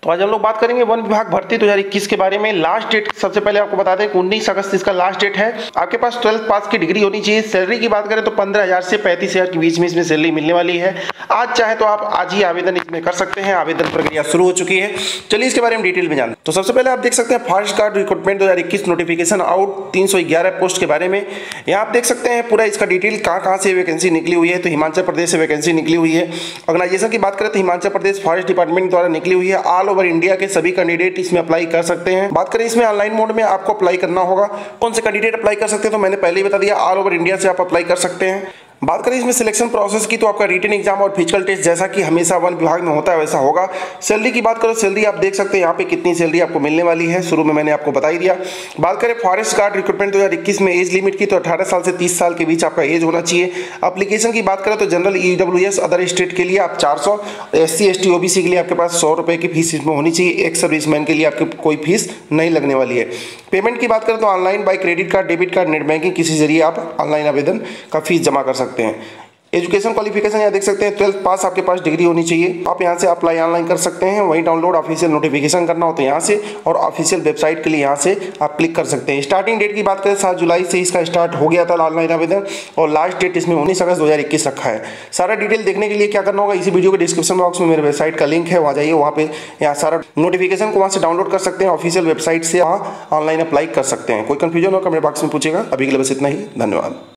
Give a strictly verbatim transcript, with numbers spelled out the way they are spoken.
तो आज हम लोग बात करेंगे वन विभाग भर्ती दो हज़ार इक्कीस के बारे में। लास्ट डेट सबसे पहले आपको बता दें कि उन्नीस अगस्त इसका लास्ट डेट है। आपके पास ट्वेल्थ पास की डिग्री होनी चाहिए। सैलरी की बात करें तो पंद्रह हजार से पैंतीस हजार के बीच में इसमें सैलरी मिलने वाली है। आज चाहे तो आप आज ही आवेदन इसमें कर सकते हैं। आवेदन प्रक्रिया शुरू हो चुकी है। चलिए इसके बारे में डिटेल में जान। तो सबसे पहले आप देख सकते हैं फॉरेस्ट गार्ड रिक्रूटमेंट दो हज़ार इक्कीस नोटिफिकेशन आउट तीन सौ ग्यारह पोस्ट के बारे में। यहाँ आप देख सकते हैं पूरा इसका डिटेल कहाँ कहाँ से वैकेंसी निकली हुई है। तो हिमाचल प्रदेश से वैकेंसी निकली हुई है। ऑर्गेनाइजेशन की बात करें तो हिमाचल प्रदेश फॉरेस्ट डिपार्टमेंट द्वारा निकली हुई है। ऑल ओवर इंडिया के सभी कैंडिडेट इसमें अप्लाई कर सकते हैं। बात करें इसमें ऑनलाइन मोड में आपको अप्लाई करना होगा। कौन से कैंडिडेट अप्लाई कर सकते हैं तो मैंने पहले ही बता दिया, ऑल ओवर इंडिया से आप अप्लाई कर सकते हैं। बात करें इसमें सिलेक्शन प्रोसेस की तो आपका रिटन एग्जाम और फिजिकल टेस्ट जैसा कि हमेशा वन विभाग में होता है वैसा होगा। सैलरी की बात करो, सैलरी आप देख सकते हैं यहाँ पे कितनी सैलरी आपको मिलने वाली है, शुरू में मैंने आपको बता ही दिया। बात करें फॉरेस्ट गार्ड रिक्रूटमेंट दो हज़ार इक्कीस में एज लिमिट की तो अठारह साल से तीस साल के बीच आपका एज होना चाहिए। एप्लीकेशन की बात करें तो जनरल ईडब्ल्यूएस अदर स्टेट के लिए आप चार सौ, S C S T OBC के लिए आपके पास सौ रुपये की फीस इसमें होनी चाहिए। एक सर्विसमैन के लिए आपकी कोई फीस नहीं लगने वाली है। पेमेंट की बात करें तो online by credit card, debit card, net banking किसी जरिए आप ऑनलाइन आवेदन का फीस जमा कर सकते हैं। एजुकेशन क्वालिफिकेशन यहाँ देख सकते हैं ट्वेल्थ पास आपके पास डिग्री होनी चाहिए। आप यहाँ से अप्लाई ऑनलाइन कर सकते हैं। वहीं डाउनलोड ऑफिशियल नोटिफिकेशन करना हो तो यहाँ से, और ऑफिशियल वेबसाइट के लिए यहाँ से आप क्लिक कर सकते हैं। स्टार्टिंग डेट की बात करें सात जुलाई से इसका स्टार्ट हो गया था ऑनलाइन आवेदन, और लास्ट डेट इसमें उन्नीस अगस्त दो हज़ार इक्कीस रखा है। सारा डिटेल देखने के लिए क्या करना होगा, इसी वीडियो के डिस्क्रिप्शन बॉक्स में मेरे वेबसाइट का लिंक है, वहाँ जाइए। वहाँ पे यहाँ सारा नोटिफिकेशन को वहाँ से डाउनलोड कर सकते हैं। ऑफिशियल वेबसाइट से वहाँ ऑनलाइन अप्लाई कर सकते हैं। कोई कंफ्यूजन हो कमेंट बॉक्स में पूछेगा। अभी के लिए बस इतना ही, धन्यवाद।